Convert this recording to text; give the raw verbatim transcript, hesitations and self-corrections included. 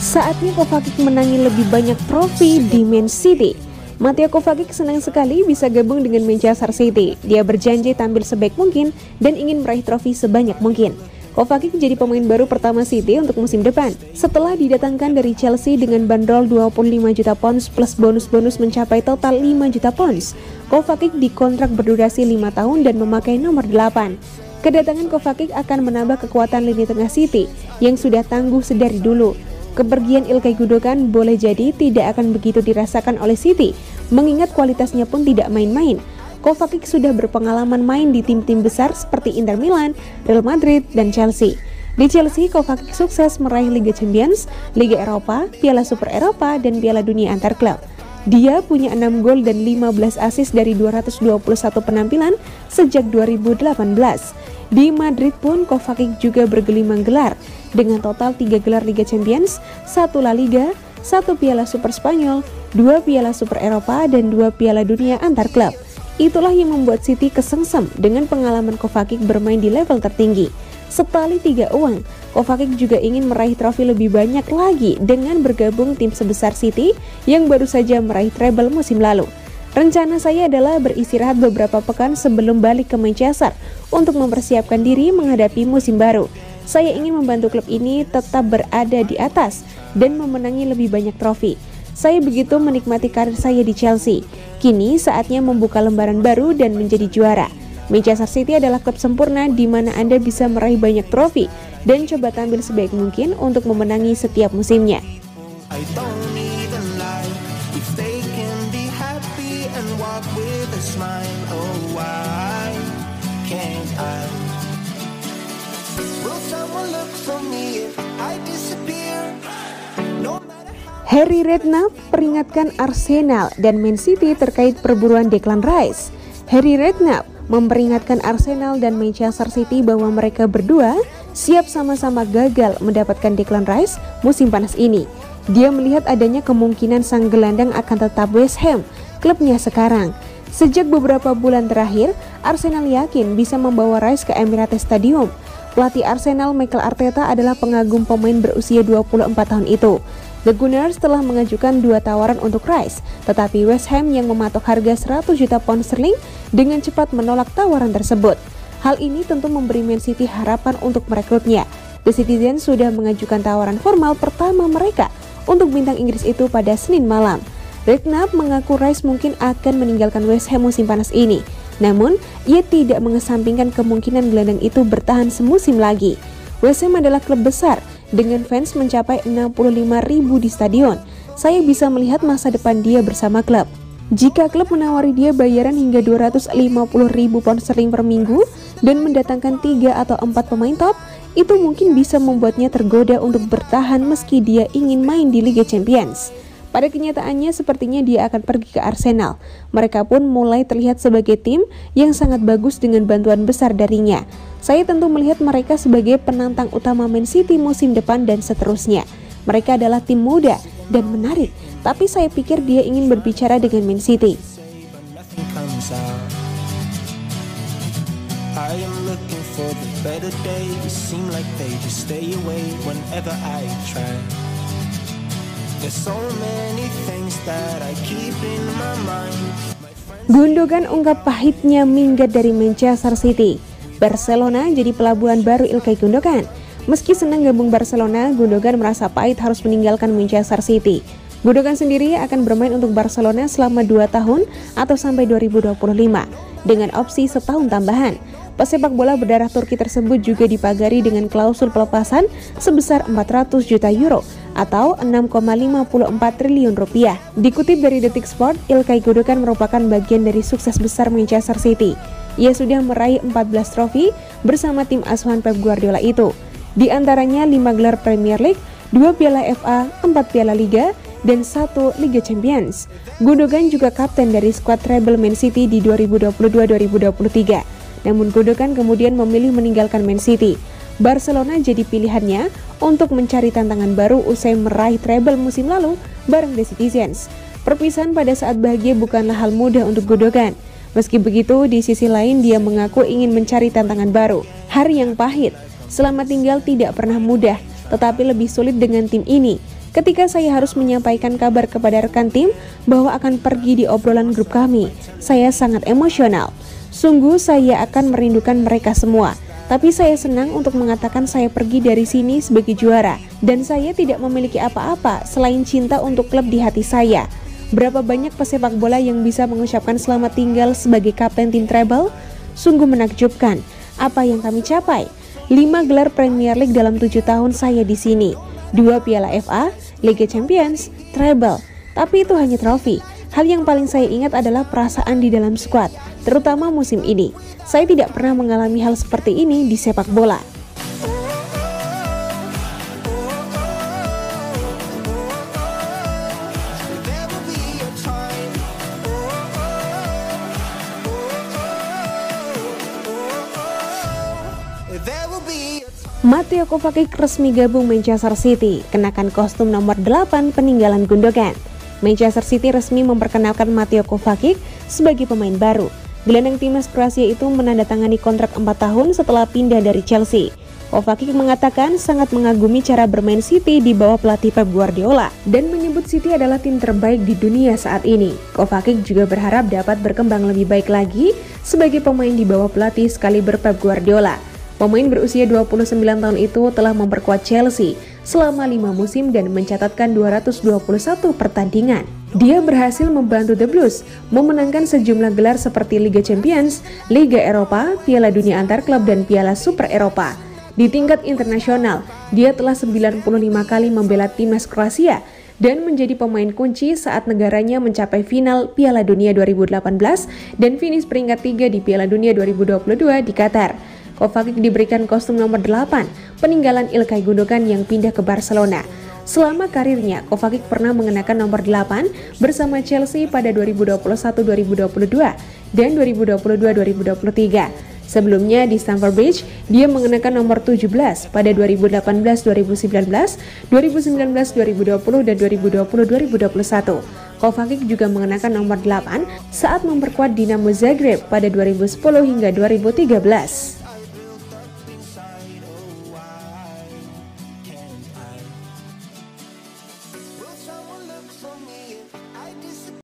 Saatnya Kovacic menangi lebih banyak trofi di Man City. Mateo Kovacic senang sekali bisa gabung dengan Manchester City. Dia berjanji tampil sebaik mungkin dan ingin meraih trofi sebanyak mungkin. Kovacic jadi pemain baru pertama City untuk musim depan. Setelah didatangkan dari Chelsea dengan bandrol dua puluh lima juta pounds plus bonus-bonus mencapai total lima juta pounds, Kovacic dikontrak berdurasi lima tahun dan memakai nomor delapan. Kedatangan Kovacic akan menambah kekuatan lini tengah City yang sudah tangguh sedari dulu. Kepergian Ilkay Gundogan boleh jadi tidak akan begitu dirasakan oleh City, mengingat kualitasnya pun tidak main-main. Kovacic sudah berpengalaman main di tim-tim besar seperti Inter Milan, Real Madrid, dan Chelsea. Di Chelsea, Kovacic sukses meraih Liga Champions, Liga Eropa, Piala Super Eropa, dan Piala Dunia antar klub. Dia punya enam gol dan lima belas assist dari dua ratus dua puluh satu penampilan sejak dua ribu delapan belas. Di Madrid pun Kovacic juga bergelimang gelar dengan total tiga gelar Liga Champions, satu La Liga, satu Piala Super Spanyol, dua Piala Super Eropa, dan dua Piala Dunia antar klub. Itulah yang membuat City kesengsem dengan pengalaman Kovacic bermain di level tertinggi. Setali tiga uang, Kovacic juga ingin meraih trofi lebih banyak lagi dengan bergabung tim sebesar City yang baru saja meraih treble musim lalu. Rencana saya adalah beristirahat beberapa pekan sebelum balik ke Manchester untuk mempersiapkan diri menghadapi musim baru. Saya ingin membantu klub ini tetap berada di atas dan memenangi lebih banyak trofi. Saya begitu menikmati karir saya di Chelsea. Kini saatnya membuka lembaran baru dan menjadi juara. Manchester City adalah klub sempurna di mana Anda bisa meraih banyak trofi dan coba tampil sebaik mungkin untuk memenangi setiap musimnya. Harry Redknapp peringatkan Arsenal dan Man City terkait perburuan Declan Rice. Harry Redknapp memperingatkan Arsenal dan Manchester City bahwa mereka berdua siap sama-sama gagal mendapatkan Declan Rice musim panas ini. Dia melihat adanya kemungkinan sang gelandang akan tetap West Ham, klubnya sekarang. Sejak beberapa bulan terakhir, Arsenal yakin bisa membawa Rice ke Emirates Stadium. Pelatih Arsenal Mikel Arteta adalah pengagum pemain berusia dua puluh empat tahun itu. The Gunners telah mengajukan dua tawaran untuk Rice, tetapi West Ham yang mematok harga seratus juta pound sterling dengan cepat menolak tawaran tersebut. Hal ini tentu memberi Man City harapan untuk merekrutnya. The Citizens sudah mengajukan tawaran formal pertama mereka untuk bintang Inggris itu pada Senin malam. Redknapp mengaku Rice mungkin akan meninggalkan West Ham musim panas ini. Namun, ia tidak mengesampingkan kemungkinan gelandang itu bertahan semusim lagi. West Ham adalah klub besar dengan fans mencapai enam puluh lima ribu di stadion. Saya bisa melihat masa depan dia bersama klub. Jika klub menawari dia bayaran hingga dua ratus lima puluh ribu pound sterling per minggu dan mendatangkan tiga atau empat pemain top, itu mungkin bisa membuatnya tergoda untuk bertahan meski dia ingin main di Liga Champions. Pada kenyataannya sepertinya dia akan pergi ke Arsenal. Mereka pun mulai terlihat sebagai tim yang sangat bagus dengan bantuan besar darinya. Saya tentu melihat mereka sebagai penantang utama Man City musim depan dan seterusnya. Mereka adalah tim muda dan menarik, tapi saya pikir dia ingin berbicara dengan Man City. Gundogan ungkap pahitnya minggat dari Manchester City. Barcelona jadi pelabuhan baru Ilkay Gundogan. Meski senang gabung Barcelona, Gundogan merasa pahit harus meninggalkan Manchester City. Gundogan sendiri akan bermain untuk Barcelona selama dua tahun atau sampai dua ribu dua puluh lima dengan opsi setahun tambahan. Pesepak bola berdarah Turki tersebut juga dipagari dengan klausul pelepasan sebesar empat ratus juta euro atau enam koma lima empat triliun rupiah. Dikutip dari Detik Sport, Ilkay Gundogan merupakan bagian dari sukses besar Manchester City. Ia sudah meraih empat belas trofi bersama tim asuhan Pep Guardiola itu. Di antaranya lima gelar Premier League, dua Piala F A, empat Piala Liga, dan satu Liga Champions. Gundogan juga kapten dari skuad treble Man City di dua ribu dua puluh dua dua ribu dua puluh tiga. Namun Gundogan kemudian memilih meninggalkan Man City. Barcelona jadi pilihannya untuk mencari tantangan baru usai meraih treble musim lalu bareng The Citizens. Perpisahan pada saat bahagia bukanlah hal mudah untuk Gundogan. Meski begitu, di sisi lain dia mengaku ingin mencari tantangan baru. Hari yang pahit, selama tinggal tidak pernah mudah, tetapi lebih sulit dengan tim ini. Ketika saya harus menyampaikan kabar kepada rekan tim bahwa akan pergi di obrolan grup kami, saya sangat emosional. Sungguh saya akan merindukan mereka semua. Tapi saya senang untuk mengatakan saya pergi dari sini sebagai juara. Dan saya tidak memiliki apa-apa selain cinta untuk klub di hati saya. Berapa banyak pesepak bola yang bisa mengucapkan selamat tinggal sebagai kapten tim treble? Sungguh menakjubkan. Apa yang kami capai? lima gelar Premier League dalam tujuh tahun saya di sini. dua piala F A, Liga Champions, treble. Tapi itu hanya trofi. Hal yang paling saya ingat adalah perasaan di dalam skuad, terutama musim ini. Saya tidak pernah mengalami hal seperti ini di sepak bola. Mateo Kovacic resmi gabung Manchester City, kenakan kostum nomor delapan peninggalan Gundogan. Manchester City resmi memperkenalkan Mateo Kovacic sebagai pemain baru. Gelandang timnas Kroasia itu menandatangani kontrak empat tahun setelah pindah dari Chelsea. Kovacic mengatakan sangat mengagumi cara bermain City di bawah pelatih Pep Guardiola dan menyebut City adalah tim terbaik di dunia saat ini. Kovacic juga berharap dapat berkembang lebih baik lagi sebagai pemain di bawah pelatih sekaliber Pep Guardiola. Pemain berusia dua puluh sembilan tahun itu telah memperkuat Chelsea selama lima musim dan mencatatkan dua ratus dua puluh satu pertandingan. Dia berhasil membantu The Blues memenangkan sejumlah gelar seperti Liga Champions, Liga Eropa, Piala Dunia Antar Klub, dan Piala Super Eropa. Di tingkat internasional, dia telah sembilan puluh lima kali membela timnas Kroasia dan menjadi pemain kunci saat negaranya mencapai final Piala Dunia dua ribu delapan belas dan finish peringkat tiga di Piala Dunia dua ribu dua puluh dua di Qatar. Kovacic diberikan kostum nomor delapan, peninggalan Ilkay Gundogan yang pindah ke Barcelona. Selama karirnya, Kovacic pernah mengenakan nomor delapan bersama Chelsea pada dua ribu dua puluh satu dua ribu dua puluh dua dan dua ribu dua puluh dua dua ribu dua puluh tiga. Sebelumnya di Stamford Bridge, dia mengenakan nomor tujuh belas pada dua ribu delapan belas dua ribu sembilan belas, dua ribu sembilan belas dua ribu dua puluh, dan dua ribu dua puluh dua ribu dua puluh satu. Kovacic juga mengenakan nomor delapan saat memperkuat Dinamo Zagreb pada dua ribu sepuluh hingga dua ribu tiga belas.